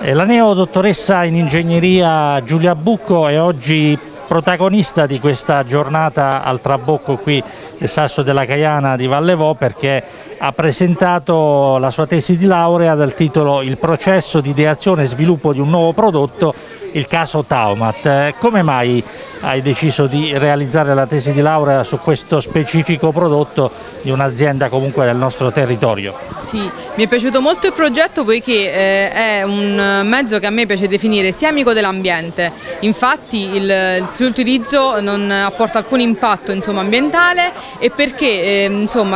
La neo-dottoressa in ingegneria Giulia Bucco è oggi protagonista di questa giornata al Trabocco qui nel Sasso della Caiana di Vallevò, perché ha presentato la sua tesi di laurea dal titolo Il processo di ideazione e sviluppo di un nuovo prodotto, il caso Taumat. Come mai hai deciso di realizzare la tesi di laurea su questo specifico prodotto di un'azienda comunque del nostro territorio? Sì, mi è piaciuto molto il progetto poiché è un mezzo che a me piace definire sia amico dell'ambiente. Infatti il suo utilizzo non apporta alcun impatto ambientale, e perché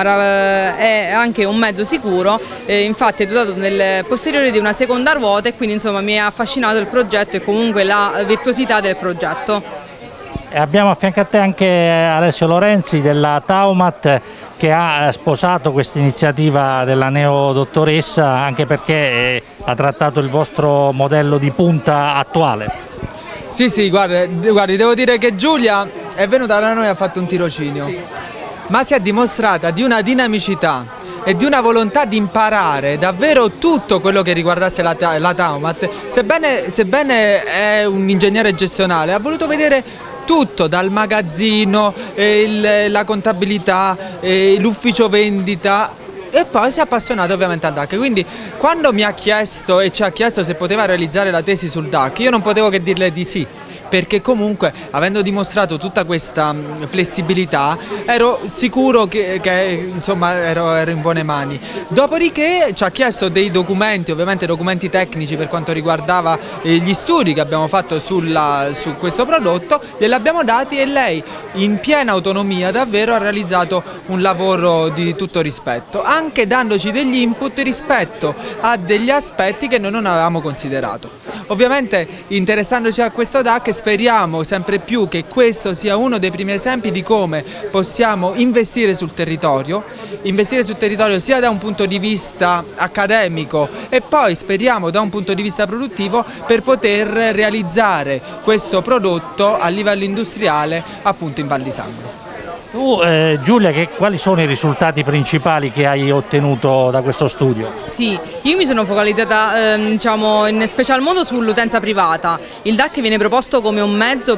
è anche un mezzo sicuro. Infatti è dotato nel posteriore di una seconda ruota, e quindi mi ha affascinato il progetto e comunque la virtuosità del progetto. E abbiamo a fianco a te anche Alessio Lorenzi della Taumat, che ha sposato questa iniziativa della neo-dottoressa, anche perché ha trattato il vostro modello di punta attuale. Sì, guardi, devo dire che Giulia è venuta da noi e ha fatto un tirocinio, ma si è dimostrata di una dinamicità e di una volontà di imparare davvero tutto quello che riguardasse la Taumat. Sebbene è un ingegnere gestionale, ha voluto vedere tutto, dal magazzino, la contabilità, l'ufficio vendita, e poi si è appassionato ovviamente al DAC. Quindi quando mi ha chiesto e ci ha chiesto se poteva realizzare la tesi sul DAC, io non potevo che dirle di sì, perché comunque, avendo dimostrato tutta questa flessibilità, ero sicuro che ero in buone mani. Dopodiché ci ha chiesto dei documenti, ovviamente documenti tecnici per quanto riguardava gli studi che abbiamo fatto su questo prodotto, glieli abbiamo dati, e lei in piena autonomia davvero ha realizzato un lavoro di tutto rispetto, anche dandoci degli input rispetto a degli aspetti che noi non avevamo considerato. Ovviamente, interessandoci a questo DAC, speriamo sempre più che questo sia uno dei primi esempi di come possiamo investire sul territorio sia da un punto di vista accademico e poi speriamo da un punto di vista produttivo, per poter realizzare questo prodotto a livello industriale appunto in Val di Sangro. Tu Giulia, quali sono i risultati principali che hai ottenuto da questo studio? Sì, io mi sono focalizzata in special modo sull'utenza privata. Il DAC viene proposto come un mezzo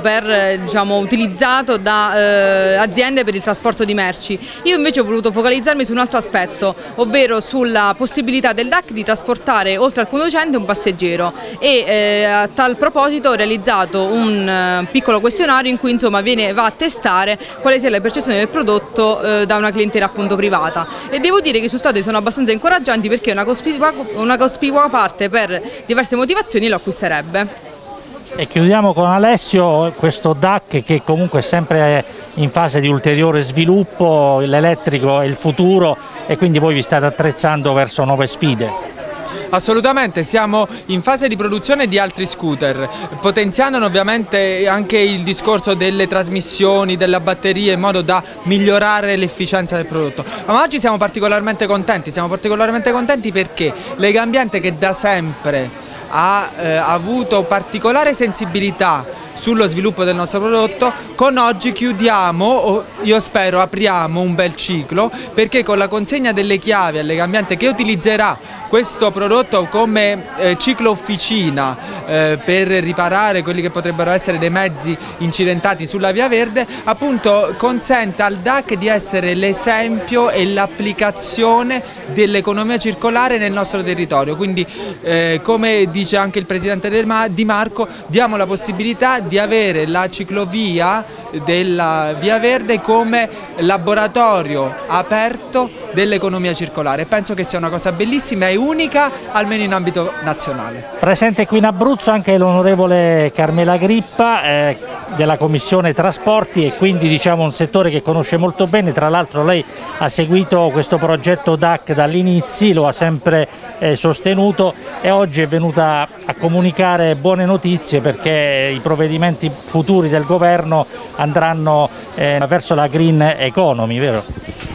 utilizzato da aziende per il trasporto di merci. Io invece ho voluto focalizzarmi su un altro aspetto, ovvero sulla possibilità del DAC di trasportare oltre al conducente un passeggero, e a tal proposito ho realizzato un piccolo questionario in cui va a testare quale sia la percezione del prodotto da una clientela appunto privata, e devo dire che i risultati sono abbastanza incoraggianti, perché una cospicua parte, per diverse motivazioni, lo acquisterebbe. E chiudiamo con Alessio, questo DAC che comunque è sempre in fase di ulteriore sviluppo, l'elettrico è il futuro, e quindi voi vi state attrezzando verso nuove sfide. Assolutamente, siamo in fase di produzione di altri scooter, potenziando ovviamente anche il discorso delle trasmissioni, della batteria, in modo da migliorare l'efficienza del prodotto. Ma oggi siamo particolarmente contenti perché Legambiente, che da sempre ha avuto particolare sensibilità sullo sviluppo del nostro prodotto, con oggi chiudiamo, o io spero apriamo un bel ciclo, perché con la consegna delle chiavi a Legambiente, che utilizzerà questo prodotto come ciclo officina per riparare quelli che potrebbero essere dei mezzi incidentati sulla Via Verde, appunto consente al DAC di essere l'esempio e l'applicazione dell'economia circolare nel nostro territorio. Quindi come dice anche il presidente Di Marco, diamo la possibilità di avere la ciclovia della Via Verde come laboratorio aperto dell'economia circolare. Penso che sia una cosa bellissima e unica, almeno in ambito nazionale. Presente qui in Abruzzo anche l'onorevole Carmela Grippa della Commissione Trasporti, e quindi un settore che conosce molto bene. Tra l'altro lei ha seguito questo progetto DAC dall'inizio, lo ha sempre sostenuto, e oggi è venuta a comunicare buone notizie, perché i provvedimenti futuri del governo andranno verso la green economy, vero?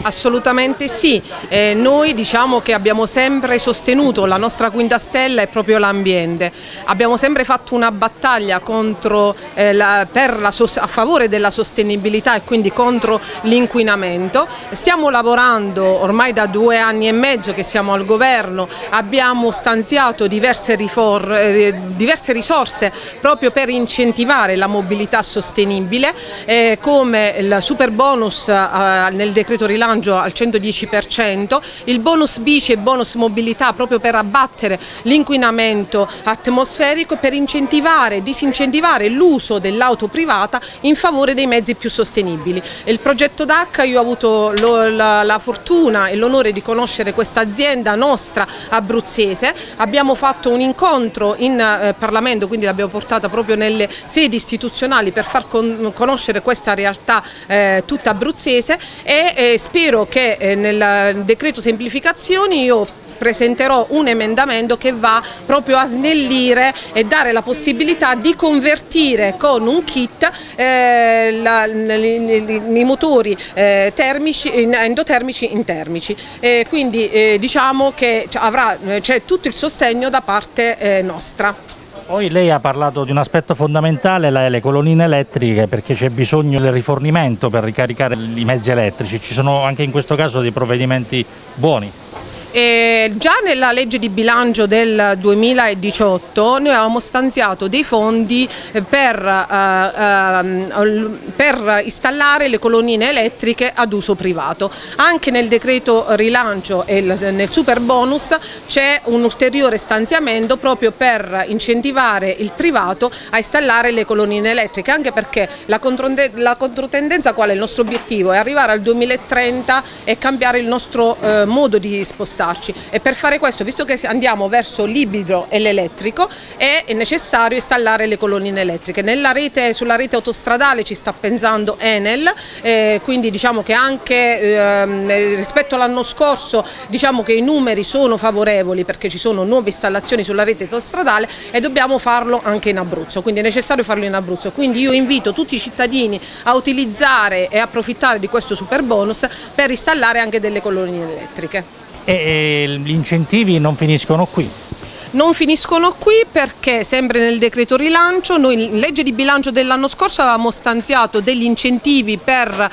Assolutamente sì, noi diciamo che abbiamo sempre sostenuto, la nostra quinta stella è proprio l'ambiente, abbiamo sempre fatto una battaglia contro, a favore della sostenibilità e quindi contro l'inquinamento. Stiamo lavorando ormai da 2 anni e mezzo che siamo al governo, abbiamo stanziato diverse risorse proprio per incentivare la mobilità sostenibile, come il super bonus nel decreto rilancio al 110%, il bonus bici e bonus mobilità proprio per abbattere l'inquinamento atmosferico e per disincentivare l'uso dell'auto privata in favore dei mezzi più sostenibili. Il progetto DAC, io ho avuto la fortuna e l'onore di conoscere questa azienda nostra abruzzese, abbiamo fatto un incontro in Parlamento, quindi l'abbiamo portata proprio nelle sedi istituzionali per far conoscere questa realtà tutta abruzzese e spero che nel decreto semplificazioni io presenterò un emendamento che va proprio a snellire e dare la possibilità di convertire con un kit i motori endotermici in termici. Quindi diciamo che c'è tutto il sostegno da parte nostra. Poi lei ha parlato di un aspetto fondamentale, le colonnine elettriche, perché c'è bisogno del rifornimento per ricaricare i mezzi elettrici. Ci sono anche in questo caso dei provvedimenti buoni. Già nella legge di bilancio del 2018 noi avevamo stanziato dei fondi per installare le colonnine elettriche ad uso privato. Anche nel decreto rilancio e nel super bonus c'è un ulteriore stanziamento proprio per incentivare il privato a installare le colonnine elettriche, anche perché la controtendenza qual è? Il nostro obiettivo è arrivare al 2030 e cambiare il nostro modo di spostarci. E per fare questo, visto che andiamo verso l'ibrido e l'elettrico, è necessario installare le colonnine elettriche. Sulla rete autostradale ci sta pensando Enel, quindi diciamo che anche rispetto all'anno scorso diciamo che i numeri sono favorevoli, perché ci sono nuove installazioni sulla rete autostradale e dobbiamo farlo anche in Abruzzo, quindi è necessario farlo in Abruzzo. Quindi io invito tutti i cittadini a utilizzare e approfittare di questo super bonus per installare anche delle colonnine elettriche. E gli incentivi non finiscono qui? Non finiscono qui, perché sempre nel decreto rilancio noi in legge di bilancio dell'anno scorso avevamo stanziato degli incentivi per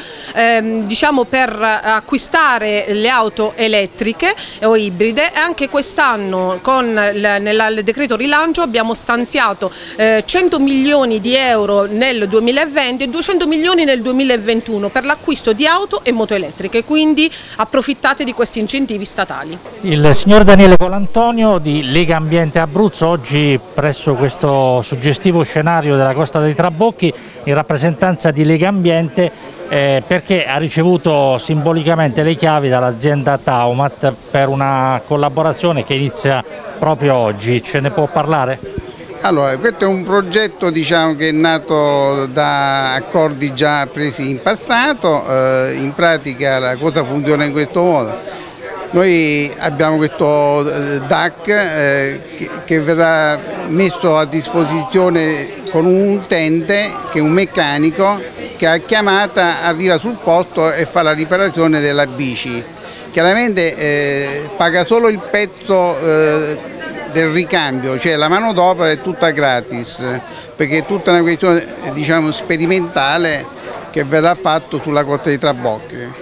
acquistare le auto elettriche o ibride, e anche quest'anno nel decreto rilancio abbiamo stanziato 100 milioni di euro nel 2020 e 200 milioni nel 2021 per l'acquisto di auto e moto elettriche, quindi approfittate di questi incentivi statali. Il signor Daniele Colantonio di Lega Ambiente Abruzzo, oggi presso questo suggestivo scenario della Costa dei Trabocchi in rappresentanza di Lega Ambiente, perché ha ricevuto simbolicamente le chiavi dall'azienda Taumat per una collaborazione che inizia proprio oggi. Ce ne può parlare? Allora, questo è un progetto, diciamo, che è nato da accordi già presi in passato. In pratica la cosa funziona in questo modo. Noi abbiamo questo DAC che verrà messo a disposizione con un utente, che è un meccanico, che a chiamata arriva sul posto e fa la riparazione della bici. Chiaramente paga solo il pezzo del ricambio, cioè la manodopera è tutta gratis, perché è tutta una questione, diciamo, sperimentale che verrà fatto sulla Costa dei Trabocchi.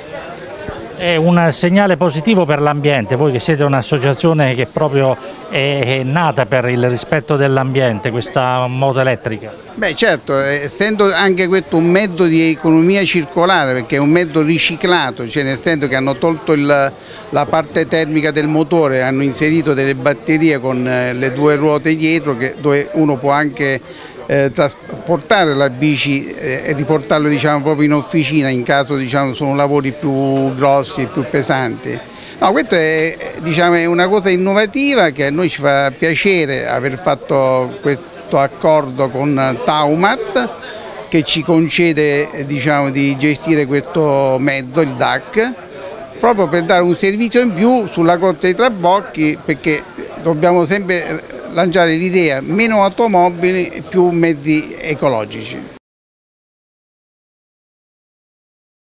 È un segnale positivo per l'ambiente, voi che siete un'associazione che proprio è nata per il rispetto dell'ambiente, questa moto elettrica. Beh certo, essendo anche questo un mezzo di economia circolare, perché è un mezzo riciclato, cioè nel senso che hanno tolto la parte termica del motore, hanno inserito delle batterie con le 2 ruote dietro dove uno può anche trasportare la bici e riportarlo, diciamo, proprio in officina in caso, diciamo, sono lavori più grossi e più pesanti. No, questo è, diciamo, è una cosa innovativa che a noi ci fa piacere aver fatto questo accordo con Taumat, che ci concede, diciamo, di gestire questo mezzo, il DAC, proprio per dare un servizio in più sulla Costa dei Trabocchi, perché dobbiamo sempre lanciare l'idea: meno automobili e più mezzi ecologici.